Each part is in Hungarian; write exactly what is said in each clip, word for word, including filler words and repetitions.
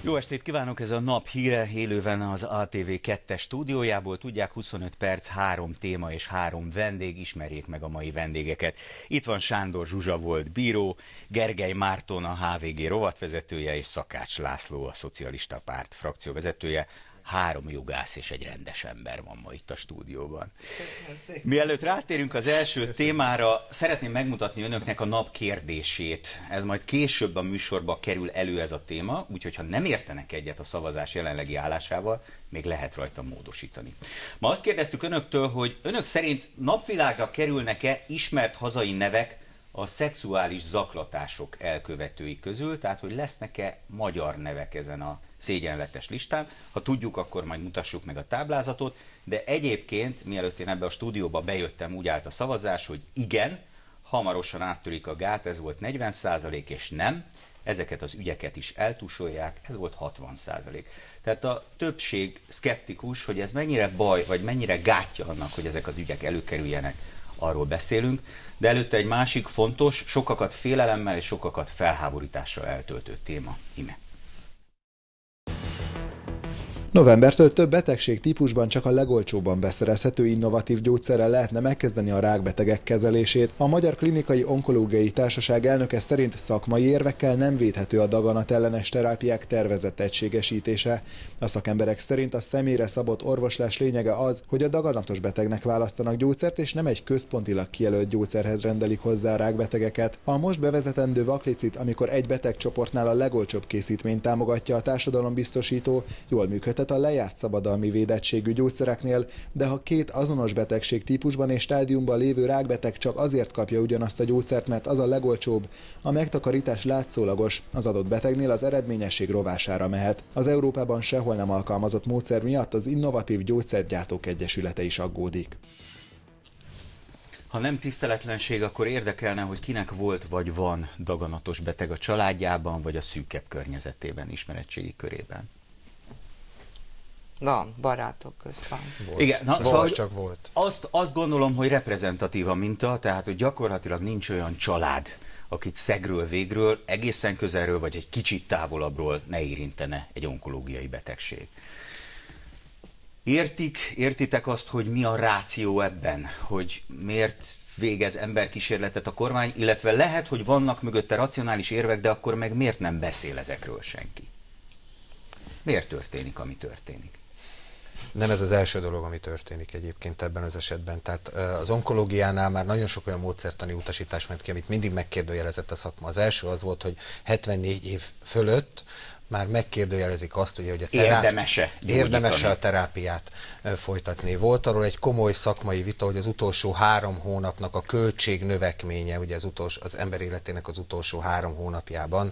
Jó estét kívánok, ez a nap híre élőben az á té vé kettes stúdiójából. Tudják, huszonöt perc, három téma és három vendég, ismerjék meg a mai vendégeket. Itt van Sándor Zsuzsa volt bíró, Gergely Márton a há vé gé rovatvezetője és Szakács László a Szocialista Párt frakcióvezetője. Három jogász és egy rendes ember van ma itt a stúdióban. Mielőtt rátérünk az első Köszönöm. témára, szeretném megmutatni önöknek a nap kérdését. Ez majd később a műsorba kerül elő ez a téma, úgyhogy ha nem értenek egyet a szavazás jelenlegi állásával, még lehet rajta módosítani. Ma azt kérdeztük önöktől, hogy önök szerint napvilágra kerülnek-e ismert hazai nevek a szexuális zaklatások elkövetői közül, tehát hogy lesznek-e magyar nevek ezen a szégyenletes listán. Ha tudjuk, akkor majd mutassuk meg a táblázatot, de egyébként, mielőtt én ebbe a stúdióba bejöttem, úgy állt a szavazás, hogy igen, hamarosan áttörik a gát, ez volt negyven százalék, és nem, ezeket az ügyeket is eltusolják, ez volt hatvan százalék. Tehát a többség szkeptikus, hogy ez mennyire baj, vagy mennyire gátja annak, hogy ezek az ügyek előkerüljenek, arról beszélünk, de előtte egy másik fontos, sokakat félelemmel és sokakat felháborítással eltöltő téma. Ime. Novembertől több betegségtípusban csak a legolcsóbban beszerezhető innovatív gyógyszerrel lehetne megkezdeni a rákbetegek kezelését. A Magyar Klinikai Onkológiai Társaság elnöke szerint szakmai érvekkel nem védhető a daganatellenes terápiák tervezett egységesítése. A szakemberek szerint a személyre szabott orvoslás lényege az, hogy a daganatos betegnek választanak gyógyszert, és nem egy központilag kijelölt gyógyszerhez rendelik hozzá a rákbetegeket. A most bevezetendő vaklicit, amikor egy betegcsoportnál a legolcsóbb készítményt támogatja a társadalombiztosító, jól működhet a lejárt szabadalmi védettségű gyógyszereknél, de ha két azonos betegség típusban és stádiumban lévő rákbeteg csak azért kapja ugyanazt a gyógyszert, mert az a legolcsóbb, a megtakarítás látszólagos, az adott betegnél az eredményesség rovására mehet. Az Európában sehol nem alkalmazott módszer miatt az Innovatív Gyógyszergyártók Egyesülete is aggódik. Ha nem tiszteletlenség, akkor érdekelne, hogy kinek volt vagy van daganatos beteg a családjában, vagy a szűkebb környezetében, ismeretségi körében. Van, barátok közt van. Volt. Igen, na, volt, szóval csak volt. Azt, azt gondolom, hogy reprezentatív a minta, tehát hogy gyakorlatilag nincs olyan család, akit szegről végről, egészen közelről, vagy egy kicsit távolabbról ne érintene egy onkológiai betegség. Értik, értitek azt, hogy mi a ráció ebben, hogy miért végez emberkísérletet a kormány, illetve lehet, hogy vannak mögötte racionális érvek, de akkor meg miért nem beszél ezekről senki? Miért történik, ami történik? Nem ez az első dolog, ami történik egyébként ebben az esetben. Tehát az onkológiánál már nagyon sok olyan módszertani utasítás ment ki, amit mindig megkérdőjelezett a szakma. Az első az volt, hogy hetvennégy év fölött már megkérdőjelezik azt, ugye, hogy a teráp... érdemese, érdemese a terápiát folytatni. Volt arról egy komoly szakmai vita, hogy az utolsó három hónapnak a költségnövekménye, ugye az, utolsó, az ember életének az utolsó három hónapjában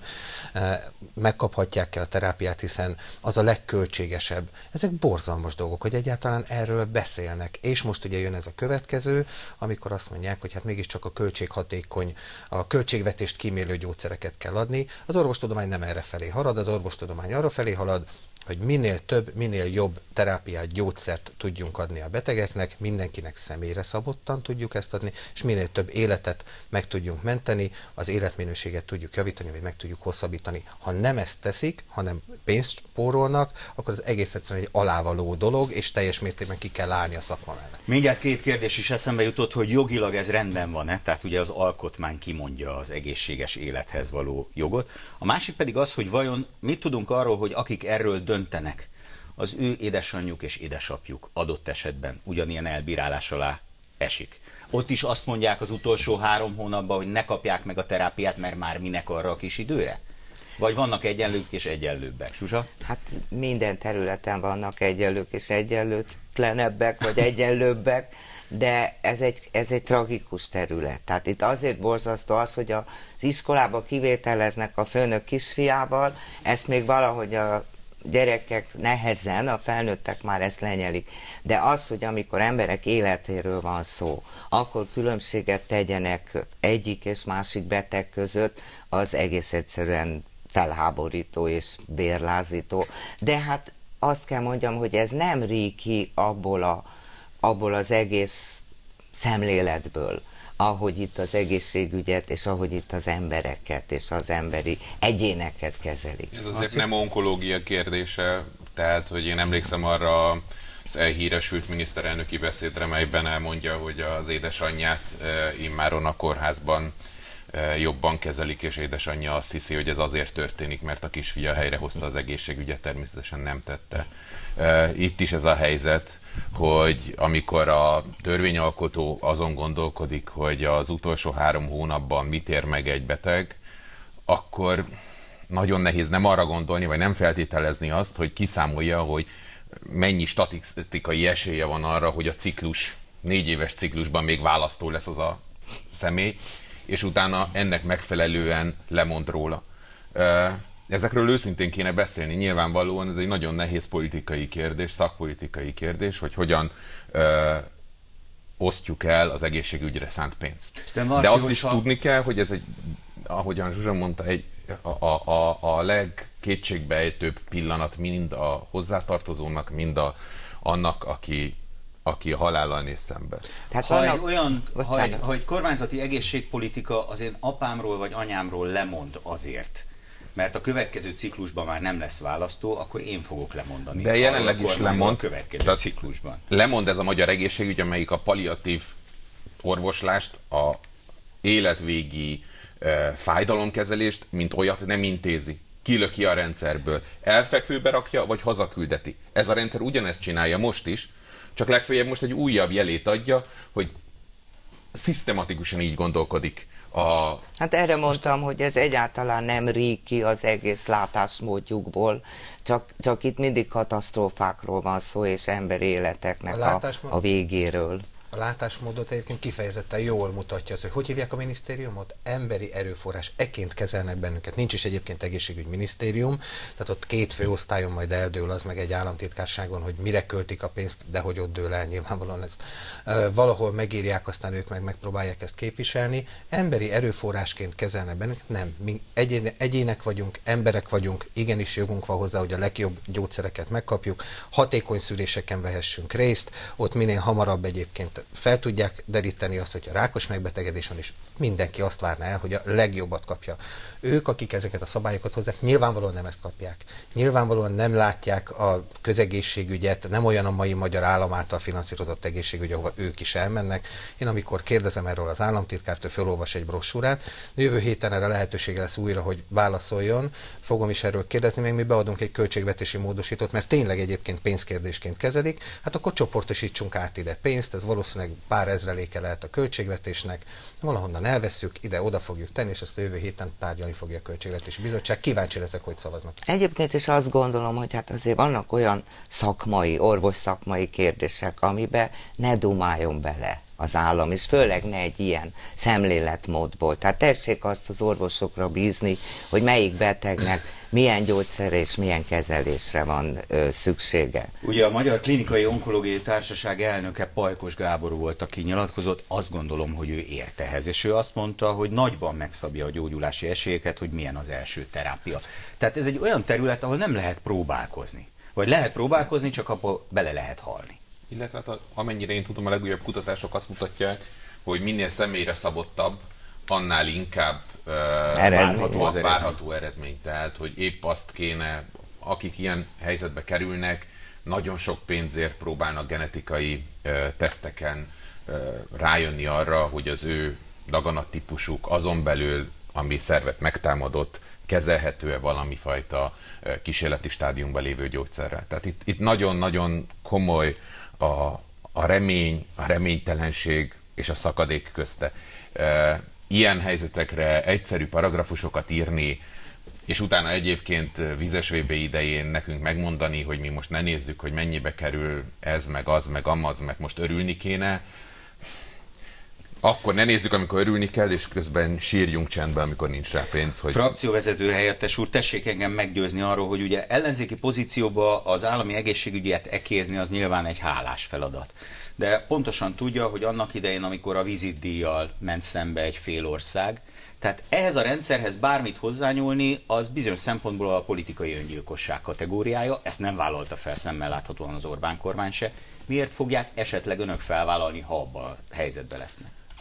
megkaphatják-e a terápiát, hiszen az a legköltségesebb. Ezek borzalmas dolgok, hogy egyáltalán erről beszélnek. És most ugye jön ez a következő, amikor azt mondják, hogy hát mégiscsak a költséghatékony, a költségvetést kímélő gyógyszereket kell adni. Az orvostudomány nem erre felé halad, az orvostudomány arra felé halad, hogy minél több, minél jobb terápiát, gyógyszert tudjunk adni a betegeknek, mindenkinek személyre szabottan tudjuk ezt adni, és minél több életet meg tudjunk menteni, az életminőséget tudjuk javítani, vagy meg tudjuk hosszabbítani. Ha nem ezt teszik, hanem pénzt spórolnak, akkor az egész egyszerűen egy alávaló dolog, és teljes mértékben ki kell állni a szakma mellett. Mindjárt két kérdés is eszembe jutott, hogy jogilag ez rendben van-e, tehát ugye az alkotmány kimondja az egészséges élethez való jogot. A másik pedig az, hogy vajon mit tudunk arról, hogy akik erről döntenek, az ő édesanyjuk és édesapjuk adott esetben ugyanilyen elbírálás alá esik. Ott is azt mondják az utolsó három hónapban, hogy ne kapják meg a terápiát, mert már minek arra a kis időre? Vagy vannak egyenlők és egyenlőbbek? Zsuzsa? Hát minden területen vannak egyenlők és egyenlőtlenebbek, vagy egyenlőbbek, de ez egy, ez egy tragikus terület. Tehát itt azért borzasztó az, hogy az iskolába kivételeznek a főnök kisfiával, ezt még valahogy a gyerekek nehezen, a felnőttek már ezt lenyelik. De az, hogy amikor emberek életéről van szó, akkor különbséget tegyenek egyik és másik beteg között, az egész egyszerűen felháborító és vérlázító. De hát azt kell mondjam, hogy ez nem ríg ki abból, a, abból az egész szemléletből, ahogy itt az egészségügyet, és ahogy itt az embereket, és az emberi egyéneket kezelik. Ez azért nem onkológia kérdése, tehát, hogy én emlékszem arra az elhíresült miniszterelnöki beszédre, melyben elmondja, hogy az édesanyját immáron a kórházban jobban kezelik, és édesanyja azt hiszi, hogy ez azért történik, mert a kisfia helyrehozta az egészségügyet, természetesen nem tette. Itt is ez a helyzet, hogy amikor a törvényalkotó azon gondolkodik, hogy az utolsó három hónapban mit ér meg egy beteg, akkor nagyon nehéz nem arra gondolni, vagy nem feltételezni azt, hogy kiszámolja, hogy mennyi statisztikai esélye van arra, hogy a ciklus, négy éves ciklusban még választó lesz az a személy, és utána ennek megfelelően lemond róla. Ezekről őszintén kéne beszélni. Nyilvánvalóan ez egy nagyon nehéz politikai kérdés, szakpolitikai kérdés, hogy hogyan ö, osztjuk el az egészségügyre szánt pénzt. De, Marci, De azt is ha... tudni kell, hogy ez egy, ahogyan Zsuzsa mondta, egy, a, a, a, a legkétségbeejtőbb pillanat mind a hozzátartozónak, mind a, annak, aki aki a halállal néz szembe. Tehát ha egy olyan, ha egy, ha egy kormányzati egészségpolitika az én apámról vagy anyámról lemond azért, mert a következő ciklusban már nem lesz választó, akkor én fogok lemondani. De jelenleg is lemond. A következő ciklusban. Lemond ez a magyar egészségügy, amelyik a palliatív orvoslást, a életvégi e, fájdalomkezelést, mint olyat nem intézi. Kilöki a rendszerből. Elfekvőbe rakja, vagy hazaküldeti. Ez a rendszer ugyanezt csinálja most is, csak legfeljebb most egy újabb jelét adja, hogy szisztematikusan így gondolkodik. A... Hát erre mondtam, hogy ez egyáltalán nem ríg ki az egész látásmódjukból, csak, csak itt mindig katasztrófákról van szó, és emberi életeknek a, a, a végéről. A látásmódot egyébként kifejezetten jól mutatja az, hogy hogy hívják a minisztériumot? Emberi erőforrás. Ekként kezelnek bennünket. Nincs is egyébként egészségügyminisztérium, tehát ott két főosztályon majd eldől az meg egy államtitkárságon, hogy mire költik a pénzt, de hogy ott dől el nyilvánvalóan ezt. E, valahol megírják, aztán ők meg megpróbálják ezt képviselni. Emberi erőforrásként kezelnek bennünket. Nem. Mi egyén, egyének vagyunk, emberek vagyunk, igenis jogunk van hozzá, hogy a legjobb gyógyszereket megkapjuk, hatékony szüléseken vehessünk részt, ott minél hamarabb egyébként fel tudják deríteni azt, hogy a rákos megbetegedés van, és mindenki azt várná el, hogy a legjobbat kapja. Ők, akik ezeket a szabályokat hozzák, nyilvánvalóan nem ezt kapják. Nyilvánvalóan nem látják a közegészségügyet, nem olyan a mai magyar állam által finanszírozott egészségügy, ahova ők is elmennek. Én amikor kérdezem erről az államtitkártól, felolvas egy brossúrát, jövő héten erre lehetősége lesz újra, hogy válaszoljon, fogom is erről kérdezni, még mi beadunk egy költségvetési módosítót, mert tényleg egyébként pénzkérdésként kezelik, hát akkor csoportosítsunk át ide pénzt, ez valószínűleg pár ezreléke lehet a költségvetésnek, valahonnan elvesszük, ide oda fogjuk tenni, és ezt a jövő héten tárgyalni fogja a Költségvetési Bizottság. Kíváncsi leszek, hogy szavaznak. Egyébként is azt gondolom, hogy hát azért vannak olyan szakmai, orvos szakmai kérdések, amiben ne dumáljon bele az állam, és főleg ne egy ilyen szemléletmódból. Tehát tessék azt az orvosokra bízni, hogy melyik betegnek milyen gyógyszerre és milyen kezelésre van ö, szüksége. Ugye a Magyar Klinikai Onkológiai Társaság elnöke Pajkos Gábor volt, aki nyilatkozott, azt gondolom, hogy ő ért ehhez, és ő azt mondta, hogy nagyban megszabja a gyógyulási esélyeket, hogy milyen az első terápia. Tehát ez egy olyan terület, ahol nem lehet próbálkozni. Vagy lehet próbálkozni, csak abba bele lehet halni. Illetve hát amennyire én tudom, a legújabb kutatások azt mutatják, hogy minél személyre szabottabb, annál inkább uh, várható, az várható eredmény. Tehát, hogy épp azt kéne, akik ilyen helyzetbe kerülnek, nagyon sok pénzért próbálnak genetikai uh, teszteken uh, rájönni arra, hogy az ő daganattípusuk azon belül, ami szervet megtámadott, kezelhető-e valami fajta uh, kísérleti stádiumban lévő gyógyszerrel. Tehát itt, itt nagyon-nagyon komoly a, a remény, a reménytelenség és a szakadék közte. Uh, Ilyen helyzetekre egyszerű paragrafusokat írni, és utána egyébként vízes vé bé idején nekünk megmondani, hogy mi most ne nézzük, hogy mennyibe kerül ez, meg az, meg amaz, meg most örülni kéne. Akkor ne nézzük, amikor örülni kell, és közben sírjunk csendben, amikor nincs rá pénz. Hogy... Frakcióvezető helyettes úr, tessék engem meggyőzni arról, hogy ugye ellenzéki pozícióba az állami egészségügyet ekézni az nyilván egy hálás feladat. De pontosan tudja, hogy annak idején, amikor a vizitdíjjal ment szembe egy fél ország, tehát ehhez a rendszerhez bármit hozzányúlni, az bizonyos szempontból a politikai öngyilkosság kategóriája, ezt nem vállalta fel szemmel láthatóan az Orbán kormány se. Miért fogják esetleg önök felvállalni, ha abban a helyzetben lesznek?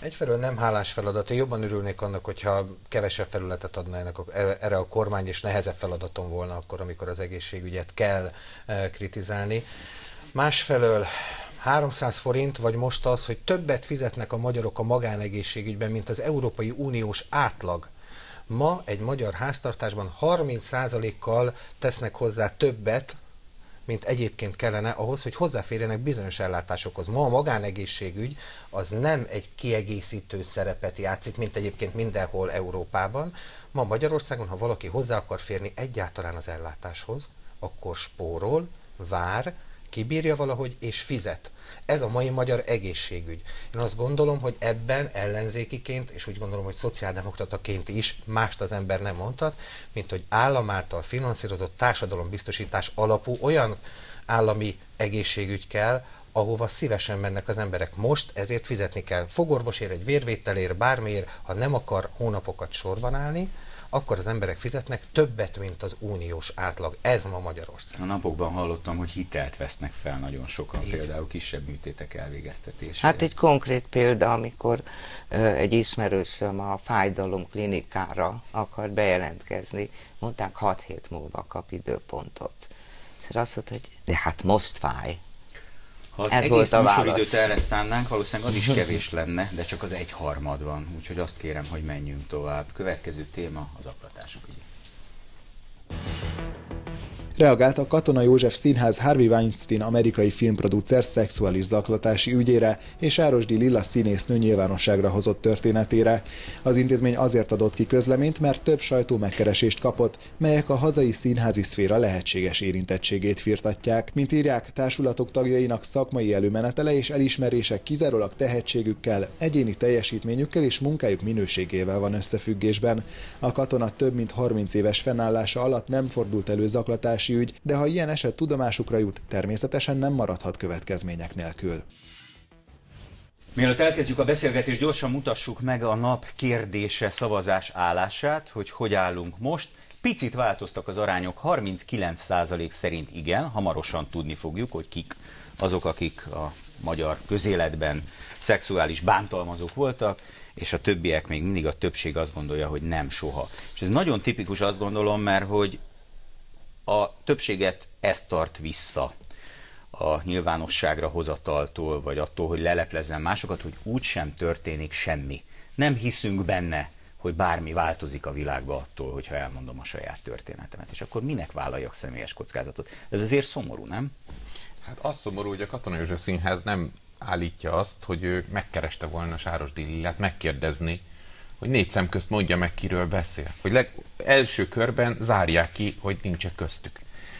Egyfelől nem hálás feladat, én jobban örülnék annak, hogyha kevesebb felületet adnának erre a kormány, és nehezebb feladaton volna akkor, amikor az egészségügyet kell kritizálni. Másfelől háromszáz forint, vagy most az, hogy többet fizetnek a magyarok a magánegészségügyben, mint az Európai Uniós átlag. Ma egy magyar háztartásban harminc százalékkal tesznek hozzá többet, mint egyébként kellene ahhoz, hogy hozzáférjenek bizonyos ellátásokhoz. Ma a magánegészségügy az nem egy kiegészítő szerepet játszik, mint egyébként mindenhol Európában. Ma Magyarországon, ha valaki hozzá akar férni egyáltalán az ellátáshoz, akkor spórol, vár, kibírja valahogy és fizet. Ez a mai magyar egészségügy. Én azt gondolom, hogy ebben ellenzékiként, és úgy gondolom, hogy szociáldemokrataként is mást az ember nem mondhat, mint hogy állam által finanszírozott társadalombiztosítás alapú olyan állami egészségügy kell, ahova szívesen mennek az emberek most, ezért fizetni kell. Fogorvosért, egy vérvételért, bármiért, ha nem akar hónapokat sorban állni, akkor az emberek fizetnek többet, mint az uniós átlag. Ez ma Magyarország. A napokban hallottam, hogy hitelt vesznek fel nagyon sokan, így. Például kisebb műtétek elvégeztetésére. Hát egy konkrét példa, amikor ö, egy ismerősöm a fájdalom klinikára akar bejelentkezni, mondták hat hét múlva kap időpontot. És azt mondta, hogy de hát most fáj. Ha az Ez egész volt a műsoridőt erre szánnánk, valószínűleg az is kevés lenne, de csak az egyharmad van, úgyhogy azt kérem, hogy menjünk tovább. Következő téma az zaklatások ügye. Reagált a Katona József Színház Harvey Weinstein amerikai filmproducer szexuális zaklatási ügyére és Árosdi Lilla színésznő nyilvánosságra hozott történetére. Az intézmény azért adott ki közleményt, mert több sajtó megkeresést kapott, melyek a hazai színházi szféra lehetséges érintettségét firtatják. Mint írják, társulatok tagjainak szakmai előmenetele és elismerések kizárólag tehetségükkel, egyéni teljesítményükkel és munkájuk minőségével van összefüggésben. A Katona több mint harminc éves fennállása alatt nem fordult elő zaklatási ügy, de ha ilyen eset tudomásukra jut, természetesen nem maradhat következmények nélkül. Mielőtt elkezdjük a beszélgetést, gyorsan mutassuk meg a nap kérdése szavazás állását, hogy hogy állunk most. Picit változtak az arányok, harminckilenc százalék szerint igen, hamarosan tudni fogjuk, hogy kik azok, akik a magyar közéletben szexuális bántalmazók voltak, és a többiek még mindig a többség azt gondolja, hogy nem soha. És ez nagyon tipikus, azt gondolom, mert hogy a többséget ez tart vissza a nyilvánosságra hozataltól, vagy attól, hogy leleplezzen másokat, hogy úgysem történik semmi. Nem hiszünk benne, hogy bármi változik a világban attól, hogyha elmondom a saját történetemet. És akkor minek vállaljak személyes kockázatot? Ez azért szomorú, nem? Hát az szomorú, hogy a Katona József Színház nem állítja azt, hogy ő megkereste volna Sárosdi Lillát megkérdezni, hogy négy szem közt mondja meg, kiről beszél. Hogy leg, első körben zárják ki, hogy nincs köztük.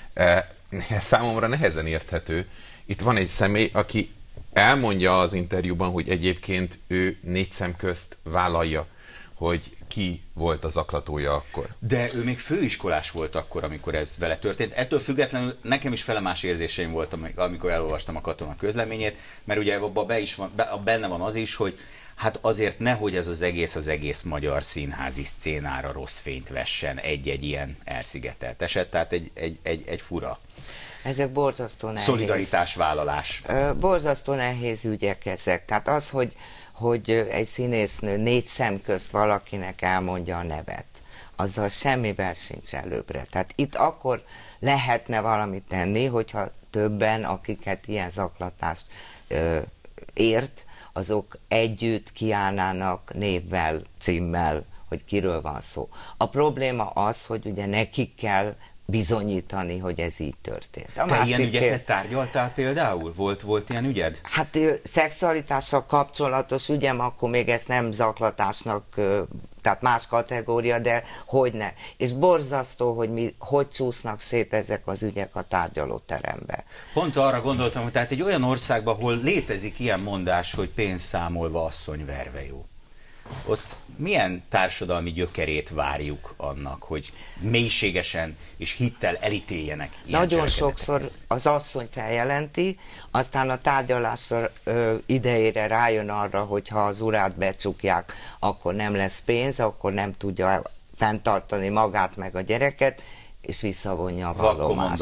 Ez számomra nehezen érthető. Itt van egy személy, aki elmondja az interjúban, hogy egyébként ő négy szem közt vállalja, hogy ki volt az zaklatója akkor. De ő még főiskolás volt akkor, amikor ez vele történt. Ettől függetlenül nekem is felemás érzéseim voltam, amikor elolvastam a Katona közleményét, mert ugye abban be is van, benne van az is, hogy hát azért nehogy ez az egész az egész magyar színházi szcénára rossz fényt vessen egy-egy ilyen elszigetelt eset, tehát egy, egy, egy, egy fura. Ezek borzasztó nehéz. Szolidaritásvállalás. Borzasztó nehéz ügyek ezek. Tehát az, hogy, hogy egy színésznő négy szem közt valakinek elmondja a nevet, azzal semmivel sincs előbbre. Tehát itt akkor lehetne valamit tenni, hogyha többen, akiket ilyen zaklatást ö, ért, azok együtt kiállnának névvel, címmel, hogy kiről van szó. A probléma az, hogy ugye nekik kell bizonyítani, hogy ez így történt. A Te ilyen ügyeket tárgyaltál például? Volt, volt ilyen ügyed? Hát szexualitással kapcsolatos ügyem, akkor még ezt nem zaklatásnak, tehát más kategória, de hogyne. És borzasztó, hogy mi, hogy csúsznak szét ezek az ügyek a tárgyalóterembe. Pont arra gondoltam, hogy tehát egy olyan országban, ahol létezik ilyen mondás, hogy pénzt számolva asszony verve jó. Ott milyen társadalmi gyökerét várjuk annak, hogy mélységesen és hittel elítéljenek ilyen Nagyon sokszor az asszony feljelenti, aztán a tárgyalásra ö, idejére rájön arra, hogy ha az urát becsukják, akkor nem lesz pénz, akkor nem tudja fenntartani magát meg a gyereket, és visszavonja a vallomást. Vakkomondor.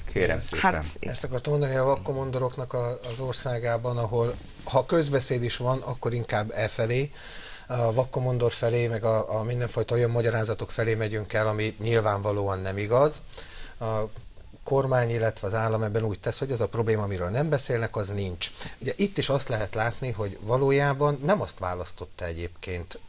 Kérem szépen. Hát, ezt akartam mondani, a vakkomondoroknak az országában, ahol ha közbeszéd is van, akkor inkább e felé, a vakkomondor felé, meg a, a mindenfajta olyan magyarázatok felé megyünk el, ami nyilvánvalóan nem igaz. A kormány, illetve az állam ebben úgy tesz, hogy az a probléma, amiről nem beszélnek, az nincs. Ugye itt is azt lehet látni, hogy valójában nem azt választotta egyébként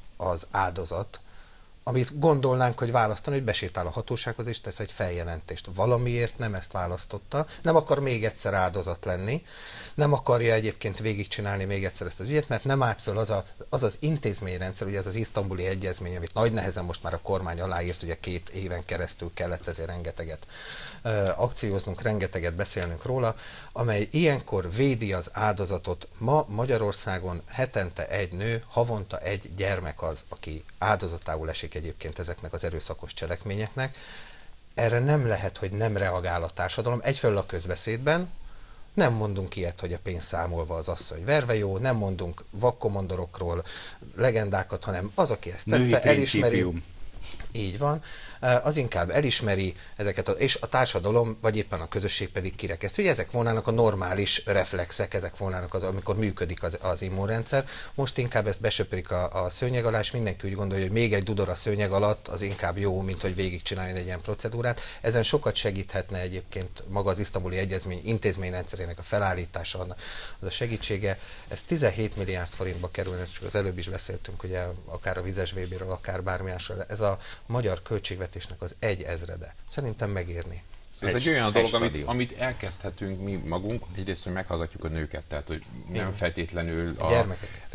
az áldozat, amit gondolnánk, hogy választani, hogy besétál a hatósághoz és tesz egy feljelentést. Valamiért nem ezt választotta, nem akar még egyszer áldozat lenni, nem akarja egyébként végigcsinálni még egyszer ezt az ügyet, mert nem állt föl az a, az, az intézményrendszer, ugye ez az isztambuli egyezmény, amit nagy nehezen most már a kormány aláírt, ugye két éven keresztül kellett ezért rengeteget uh, akcióznunk, rengeteget beszélnünk róla, amely ilyenkor védi az áldozatot. Ma Magyarországon hetente egy nő, havonta egy gyermek az, aki áldozatául esik egyébként ezeknek az erőszakos cselekményeknek. Erre nem lehet, hogy nem reagál a társadalom. Egyfelől a közbeszédben, nem mondunk ilyet, hogy a pénz számolva az asszony verve jó, nem mondunk vakkomondorokról legendákat, hanem az, aki ezt tette, elismeri. Így van. Az inkább elismeri ezeket, a, és a társadalom, vagy éppen a közösség pedig kirekeszt. Hogy ezek volnának a normális reflexek, ezek volnának az, amikor működik az, az immunrendszer. Most inkább ezt besöprik a, a szőnyeg alá, és mindenki úgy gondolja, hogy még egy dudor a szőnyeg alatt az inkább jó, mint hogy végigcsinálni egy ilyen procedúrát. Ezen sokat segíthetne egyébként maga az isztambuli egyezmény intézményrendszerének a felállítása, az a segítsége. Ez tizenhét milliárd forintba kerülne, csak az előbb is beszéltünk, ugye akár a vizes vé béről, akár bármi másról. Ez a magyar költségvetésnek az egy ezrede. Szerintem megérni. Ez egy, egy olyan dolog, amit, amit elkezdhetünk mi magunk, egyrészt, hogy meghallgatjuk a nőket, tehát hogy nem feltétlenül a, a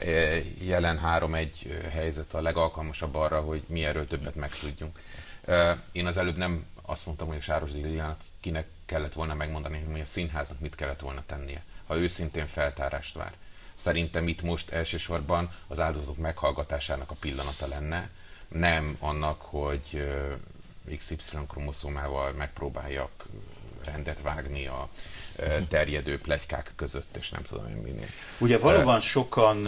jelen három egy helyzet a legalkalmasabb arra, hogy mi erről többet megtudjunk. Én az előbb nem azt mondtam, hogy a Sárosdi Lilának kinek kellett volna megmondani, hogy a színháznak mit kellett volna tennie, ha őszintén feltárást vár. Szerintem itt most elsősorban az áldozatok meghallgatásának a pillanata lenne, nem annak, hogy iksz ipszilon kromoszómával megpróbáljak rendet vágni a terjedő pletykák között, és nem tudom én minél. Ugye valóban sokan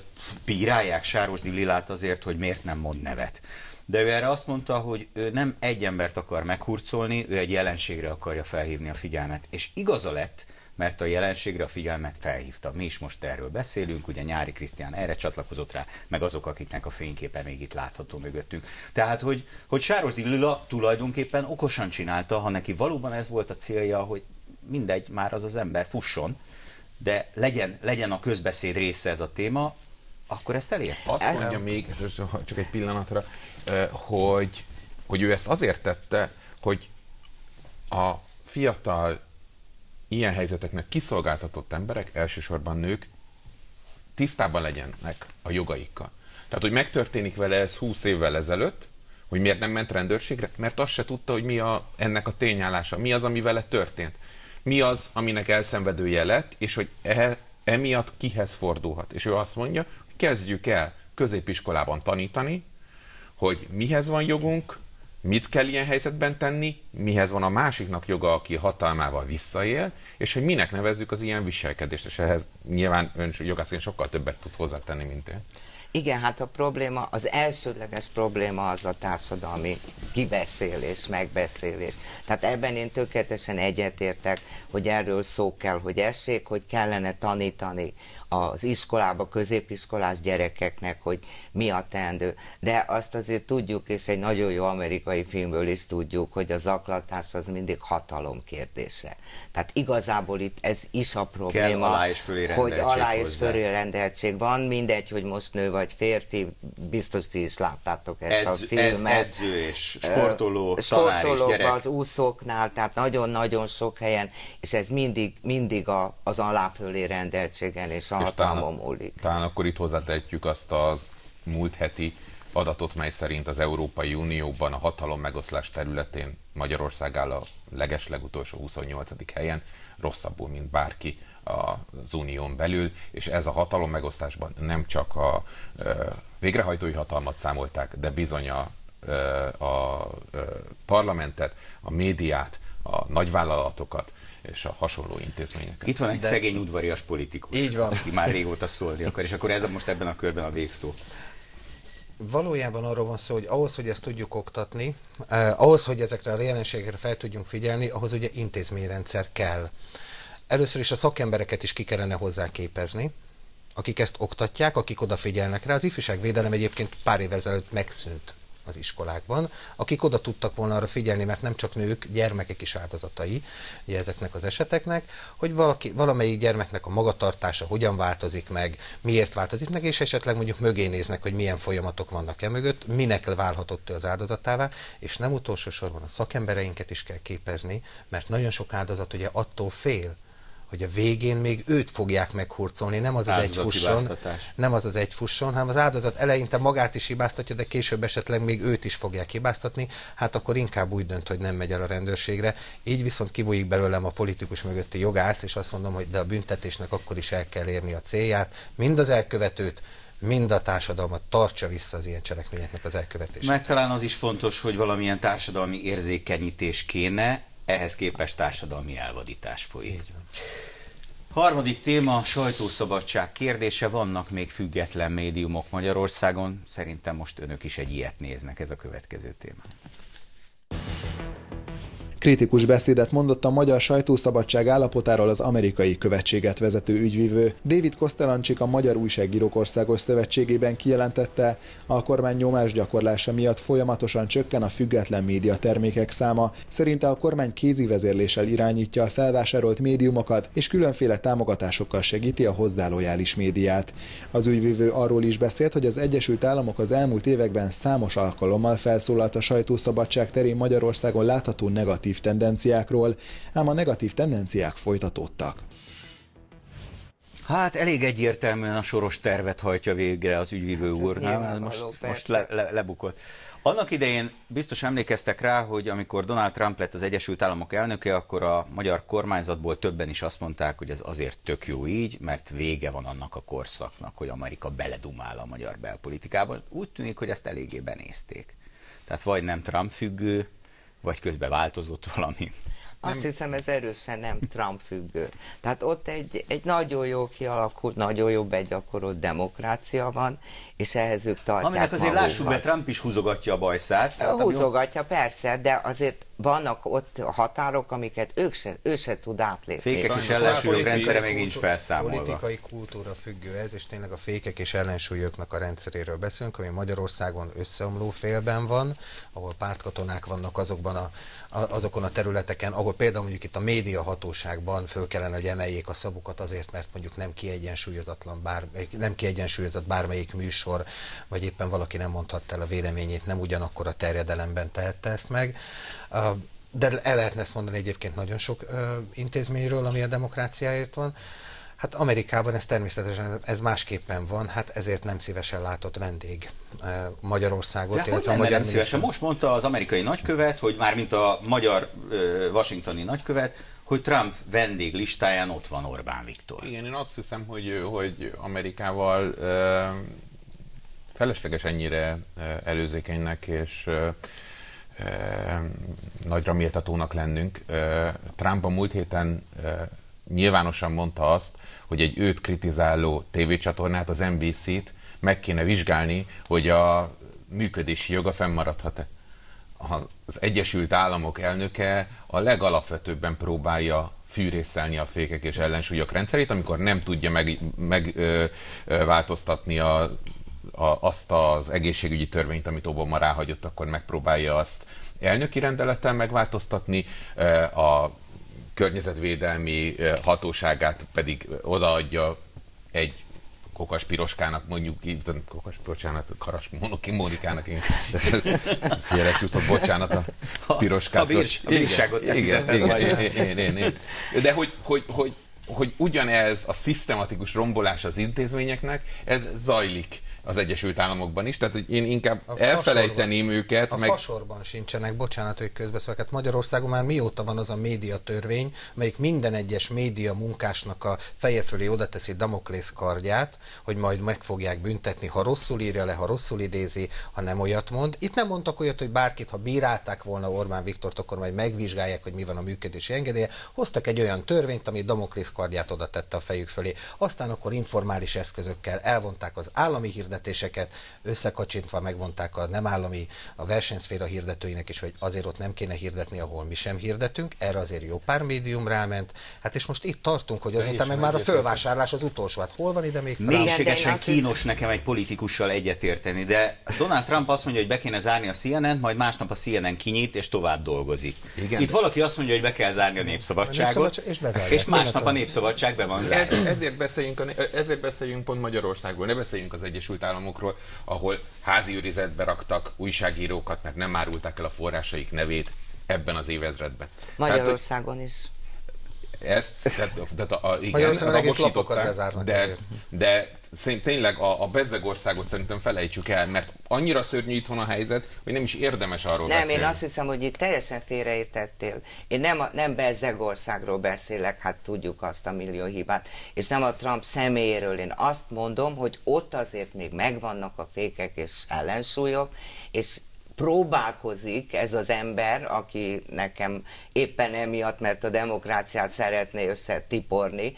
bírálják Sárosdi Lilát azért, hogy miért nem mond nevet. De ő erre azt mondta, hogy ő nem egy embert akar meghurcolni, ő egy jelenségre akarja felhívni a figyelmet. És igaza lett, mert a jelenségre a figyelmet felhívta. Mi is most erről beszélünk, ugye Nyári Krisztián erre csatlakozott rá, meg azok, akiknek a fényképe még itt látható mögöttünk. Tehát, hogy, hogy Sárosdi Lila tulajdonképpen okosan csinálta, ha neki valóban ez volt a célja, hogy mindegy, már az az ember fusson, de legyen, legyen a közbeszéd része ez a téma, akkor ezt elérte. Azt mondja még, csak egy pillanatra, hogy, hogy ő ezt azért tette, hogy a fiatal ilyen helyzeteknek kiszolgáltatott emberek, elsősorban nők, tisztában legyenek a jogaikkal. Tehát, hogy megtörténik vele ez húsz évvel ezelőtt, hogy miért nem ment rendőrségre, mert azt se tudta, hogy mi a, ennek a tényállása, mi az, ami vele történt. Mi az, aminek elszenvedője lett, és hogy e, emiatt kihez fordulhat. És ő azt mondja, hogy kezdjük el középiskolában tanítani, hogy mihez van jogunk, mit kell ilyen helyzetben tenni, mihez van a másiknak joga, aki hatalmával visszaél, és hogy minek nevezzük az ilyen viselkedést, és ehhez nyilván ön jogászként sokkal többet tud hozzátenni, mint én. Igen, hát a probléma, az elsődleges probléma az a társadalmi kibeszélés, megbeszélés. Tehát ebben én tökéletesen egyetértek, hogy erről szó kell, hogy essék, hogy kellene tanítani az iskolába, középiskolás gyerekeknek, hogy mi a teendő. De azt azért tudjuk, és egy nagyon jó amerikai filmből is tudjuk, hogy a zaklatás az mindig hatalom kérdése. Tehát igazából itt ez is a probléma, alá és fölé hogy alá és fölé rendeltség van, mindegy, hogy most nő vagy férfi, biztos ti is láttátok ezt Edz, a filmet. Ed, edző és sportoló, uh, tanár és gyerek. Az úszóknál, tehát nagyon-nagyon sok helyen, és ez mindig, mindig a, az alá-fölé rendeltségen és a és hatalmon múlik. Talán akkor itt hozzátehetjük azt az múlt heti adatot, mely szerint az Európai Unióban a hatalom megoszlás területén Magyarország áll a legeslegutolsó huszonnyolcadik helyen, rosszabbul, mint bárki az unión belül, és ez a hatalom megosztásban nem csak a végrehajtói hatalmat számolták, de bizony a, a parlamentet, a médiát, a nagyvállalatokat és a hasonló intézményeket. Itt van egy de... szegény udvarias politikus, így van, aki már régóta szólni akar, és akkor ez a, most ebben a körben a végszó. Valójában arról van szó, hogy ahhoz, hogy ezt tudjuk oktatni, eh, ahhoz, hogy ezekre a jelenségekre fel tudjunk figyelni, ahhoz ugye intézményrendszer kell. Először is a szakembereket is ki kellene hozzá képezni, akik ezt oktatják, akik odafigyelnek rá. Az ifjúságvédelem egyébként pár évvel ezelőtt megszűnt az iskolákban, akik oda tudtak volna arra figyelni, mert nem csak nők, gyermekek is áldozatai ugye ezeknek az eseteknek, hogy valaki, valamelyik gyermeknek a magatartása hogyan változik meg, miért változik meg, és esetleg mondjuk mögé néznek, hogy milyen folyamatok vannak e mögött, minek válhatott ő az áldozatává, és nem utolsó sorban a szakembereinket is kell képezni, mert nagyon sok áldozat ugye attól fél, hogy a végén még őt fogják meghurcolni, nem az az egy fusson, nem az az egy fusson, hanem az áldozat eleinte magát is hibáztatja, de később esetleg még őt is fogják hibáztatni, hát akkor inkább úgy dönt, hogy nem megy el a rendőrségre. Így viszont kibújik belőlem a politikus mögötti jogász, és azt mondom, hogy de a büntetésnek akkor is el kell érni a célját, mind az elkövetőt, mind a társadalmat tartsa vissza az ilyen cselekményeknek az elkövetését. Meg talán az is fontos, hogy valamilyen társadalmi érzékenyítés kéne, ehhez képest társadalmi elvadítás folyik. Így van. Harmadik téma, sajtószabadság kérdése. Vannak még független médiumok Magyarországon. Szerintem most önök is egy ilyet néznek, ez a következő téma. Kritikus beszédet mondott a magyar sajtószabadság állapotáról az amerikai követséget vezető ügyvivő. David Kosztelancsik a Magyar Újságírók Országos Szövetségében kijelentette, a kormány nyomásgyakorlása miatt folyamatosan csökken a független médiatermékek száma. Szerinte a kormány kézi vezérléssel irányítja a felvásárolt médiumokat, és különféle támogatásokkal segíti a hozzá lojális médiát. Az ügyvivő arról is beszélt, hogy az Egyesült Államok az elmúlt években számos alkalommal felszólalt a sajtószabadság terén Magyarországon látható negatív tendenciákról, ám a negatív tendenciák folytatódtak. Hát elég egyértelműen a Soros tervet hajtja végre az ügyvivő úr. Hát most most le, le, lebukott. Annak idején biztos emlékeztek rá, hogy amikor Donald Trump lett az Egyesült Államok elnöke, akkor a magyar kormányzatból többen is azt mondták, hogy ez azért tök jó így, mert vége van annak a korszaknak, hogy Amerika beledumál a magyar belpolitikában. Úgy tűnik, hogy ezt eléggé benézték. Tehát vagy nem Trump függő, vagy közben változott valami. Azt nem. hiszem, ez erősen nem Trump függő. Tehát ott egy, egy nagyon jó kialakult, nagyon jó begyakorott demokrácia van, és ehhez ők tartják Aminek azért magukat. Lássuk be, Trump is húzogatja a bajszát. Húzogatja, persze, de azért vannak ott határok, amiket ők se, ő se tud átlépni. Fékek és ellensúlyok rendszere még nincs felszámolva. Politikai kultúra függő ez, és tényleg a fékek és ellensúlyoknak a rendszeréről beszélünk, ami Magyarországon összeomló félben van, ahol pártkatonák vannak azokban a, a, azokon a területeken, ahol például mondjuk itt a médiahatóságban föl kellene, hogy emeljék a szavukat azért, mert mondjuk nem kiegyensúlyozatlan bár, nem kiegyensúlyozott bármelyik műsor, vagy éppen valaki nem mondhatta el a véleményét, nem ugyanakkor a terjedelemben tehette ezt meg. De el lehetne ezt mondani egyébként nagyon sok intézményről, ami a demokráciáért van. Hát Amerikában ez természetesen ez másképpen van, hát ezért nem szívesen látott vendég Magyarországot. De illetve a magyar nem szívesen? Most mondta az amerikai nagykövet, hogy mármint a magyar washingtoni nagykövet, hogy Trump vendég listáján ott van Orbán Viktor. Igen, én azt hiszem, hogy, hogy Amerikával uh, felesleges ennyire uh, előzékenynek és uh, uh, nagyra méltatónak lennünk. Uh, Trump a múlt héten uh, nyilvánosan mondta azt, hogy egy őt kritizáló tévécsatornát, az en bé cét meg kéne vizsgálni, hogy a működési joga fennmaradhat-e. Az Egyesült Államok elnöke a legalapvetőbben próbálja fűrészelni a fékek és ellensúlyok rendszerét, amikor nem tudja megváltoztatni meg, a, a, azt az egészségügyi törvényt, amit Obama ráhagyott, akkor megpróbálja azt elnöki rendelettel megváltoztatni, a környezetvédelmi hatóságát pedig odaadja egy Kokas Piroskának, mondjuk így, Kokas Piroskának, Karas Mónikának, én félrecsúszott, bocsánat a Piroskától. A, bírs, a bírságot igen, igen, igen, igen, igen, igen. De hogy, hogy, hogy, hogy ugyanez a szisztematikus rombolás az intézményeknek, ez zajlik az Egyesült Államokban is, tehát hogy én inkább a elfelejteném fasorban, őket. A meg... fasorban sincsenek, bocsánat, hogy közbeszólok, hát Magyarországon már mióta van az a médiatörvény, melyik minden egyes média munkásnak a feje fölé oda teszi Damoklész kardját, hogy majd meg fogják büntetni, ha rosszul írja le, ha rosszul idézi, ha nem olyat mond. Itt nem mondtak olyat, hogy bárkit, ha bírálták volna Orbán Viktort, akkor majd megvizsgálják, hogy mi van a működési engedélye. Hoztak egy olyan törvényt, ami Damoklész kardját oda tette a fejük fölé. Aztán akkor informális eszközökkel elvonták az állami hír hirdetéseket összekacsintva megmondták a nem állami, a versenyszféra hirdetőinek is, hogy azért ott nem kéne hirdetni, ahol mi sem hirdetünk. Erre azért jó pár médium ráment. Hát és most itt tartunk, hogy azután meg már a fölvásárlás az utolsó. Hát hol van ide még? Mélységesen kínos nekem egy politikussal egyetérteni, de Donald Trump azt mondja, hogy be kéne zárni a C N N-t, majd másnap a C N N kinyit és tovább dolgozik. Igen, itt valaki azt mondja, hogy be kell zárni a Népszabadságot, a és, és másnap a Népszabadság be van zárva. Ez, ezért, beszéljünk a, ezért beszéljünk pont Magyarországról, ne beszéljünk az Egyesült Államokról, ahol házi őrizetbe raktak újságírókat, mert nem árulták el a forrásaik nevét ebben az évezredben. Magyarországon Tehát, is. Ezt, de, de, de a, igen, Magyarországon egész lapokat bezárnak. De, de tényleg a, a bezzegországot szerintem felejtsük el, mert annyira szörnyű itthon a helyzet, hogy nem is érdemes arról nem, beszélni. Nem, én azt hiszem, hogy itt teljesen félreértettél. Én nem, a, nem bezzegországról beszélek, hát tudjuk azt a millió hibát, és nem a Trump személyéről. Én azt mondom, hogy ott azért még megvannak a fékek és ellensúlyok, és próbálkozik ez az ember, aki nekem éppen emiatt, mert a demokráciát szeretné összetiporni,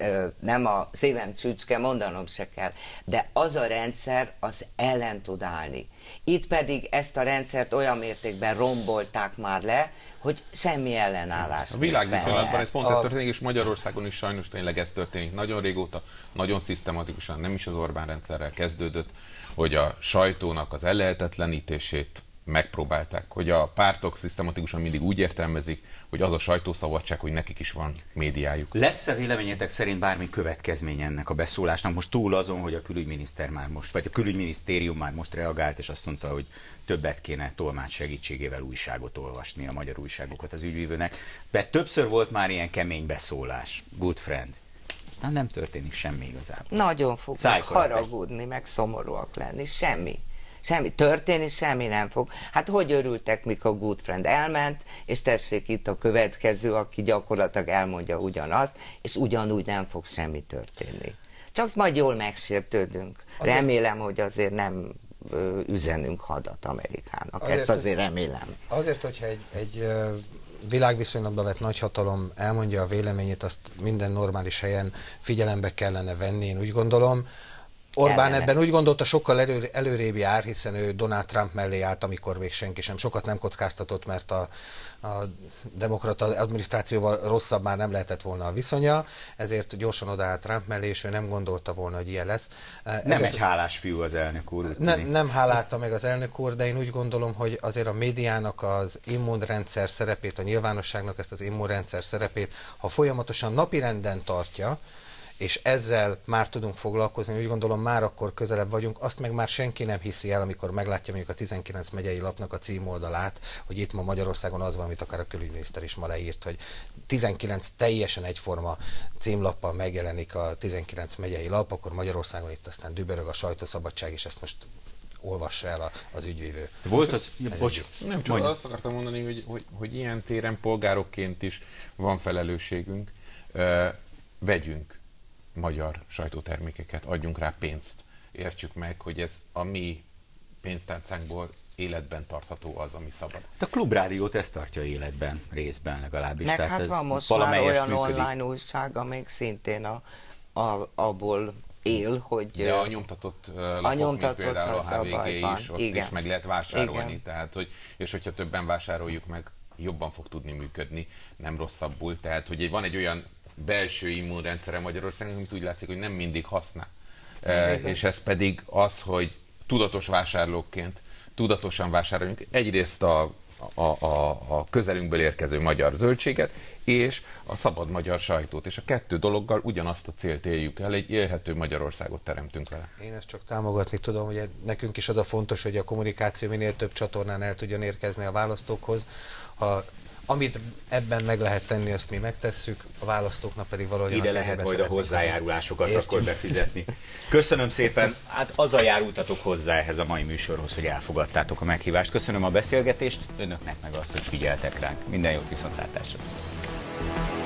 nem a szívem csücske, mondanom se kell, de az a rendszer az ellen tud állni. Itt pedig ezt a rendszert olyan mértékben rombolták már le, hogy semmi ellenállás. A világviszonylatban ez pont ez történik, és Magyarországon is sajnos tényleg ez történik. Nagyon régóta, nagyon szisztematikusan, nem is az Orbán rendszerrel kezdődött, hogy a sajtónak az ellehetetlenítését megpróbálták, hogy a pártok szisztematikusan mindig úgy értelmezik, hogy az a sajtószabadság, hogy nekik is van médiájuk. Lesz-e véleményetek szerint bármi következmény ennek a beszólásnak? Most túl azon, hogy a külügyminiszter már most, vagy a külügyminisztérium már most reagált, és azt mondta, hogy többet kéne tolmács segítségével újságot olvasni, a magyar újságokat az ügyvívőnek. De többször volt már ilyen kemény beszólás. Good friend. Aztán nem történik semmi igazából. Nagyon fognak haragudni, meg szomorúak lenni. Semmi. Semmi történni, semmi nem fog. Hát hogy örültek, mikor a Good Friend elment, és tessék itt a következő, aki gyakorlatilag elmondja ugyanazt, és ugyanúgy nem fog semmi történni. Csak majd jól megsértődünk. Azért, remélem, hogy azért nem ö, üzenünk hadat Amerikának. Azért, ezt azért remélem. Azért, hogyha egy, egy világviszonylatban vett nagyhatalom elmondja a véleményét, azt minden normális helyen figyelembe kellene venni, én úgy gondolom. Orbán ebben úgy gondolta, sokkal elő, előrébb jár, hiszen ő Donald Trump mellé állt, amikor még senki sem sokat nem kockáztatott, mert a, a demokrata adminisztrációval rosszabb már nem lehetett volna a viszonya, ezért gyorsan odaállt Trump mellé, és ő nem gondolta volna, hogy ilyen lesz. Nem ezért, egy hálás fiú az elnök úr. Nem, nem hálálta meg az elnök úr, de én úgy gondolom, hogy azért a médiának az immunrendszer szerepét, a nyilvánosságnak ezt az immunrendszer szerepét, ha folyamatosan napirenden tartja, és ezzel már tudunk foglalkozni, úgy gondolom már akkor közelebb vagyunk, azt meg már senki nem hiszi el, amikor meglátja mondjuk a tizenkilenc megyei lapnak a címoldalát, hogy itt ma Magyarországon az van, amit akár a külügyminiszter is ma leírt, hogy tizenkilenc teljesen egyforma címlappal megjelenik a tizenkilenc megyei lap, akkor Magyarországon itt aztán dübörög a sajtószabadság, és ezt most olvassa el az ügyvívő. Volt az... Bocs, nem csak azt akartam mondani, hogy, hogy, hogy ilyen téren polgárokként is van felelősségünk, uh, vegyünk magyar sajtótermékeket, adjunk rá pénzt. Értsük meg, hogy ez a mi pénztárcánkból életben tartható az, ami szabad. A Klubrádiót ezt tartja életben, részben legalábbis. Meg Tehát hát ez van most már olyan működik. Online újság, amelyik szintén a, a, abból él, hogy... De a nyomtatott uh, lapok, nyomtatott mint például a há vé gé is, ott igen. is meg lehet vásárolni. Tehát, hogy, és hogyha többen vásároljuk meg, jobban fog tudni működni, nem rosszabbul. Tehát, hogy van egy olyan belső immunrendszere Magyarországon, amit úgy látszik, hogy nem mindig használ. E, és ez pedig az, hogy tudatos vásárlóként, tudatosan vásároljunk egyrészt a, a, a, a közelünkből érkező magyar zöldséget, és a szabad magyar sajtót. És a kettő dologgal ugyanazt a célt éljük el, egy élhető Magyarországot teremtünk vele. Én ezt csak támogatni tudom, hogy nekünk is az a fontos, hogy a kommunikáció minél több csatornán el tudjon érkezni a választókhoz. Ha amit ebben meg lehet tenni, azt mi megtesszük, a választóknak pedig valahogy ide lehet majd a hozzájárulásokat értjük. Akkor befizetni. Köszönöm szépen, hát azzal járultatok hozzá ehhez a mai műsorhoz, hogy elfogadtátok a meghívást. Köszönöm a beszélgetést, önöknek meg azt, hogy figyeltek ránk. Minden jót, viszontlátásra!